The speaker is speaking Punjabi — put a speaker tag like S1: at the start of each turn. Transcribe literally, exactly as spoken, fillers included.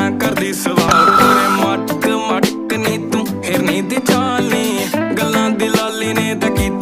S1: ਨਾ ਕਰਦੀ ਸਵਾਲ ਪੂਰੇ ਮਟਕ ਮਟਕ ਨੀ ਤੂੰ ਹਿਰਨੀ ਦੀ ਚਾਲ ਨੀ ਗੱਲਾਂ ਦੀ ਲਾਲੀ ਨੇ ਤਾਂ ਕੀਤੀ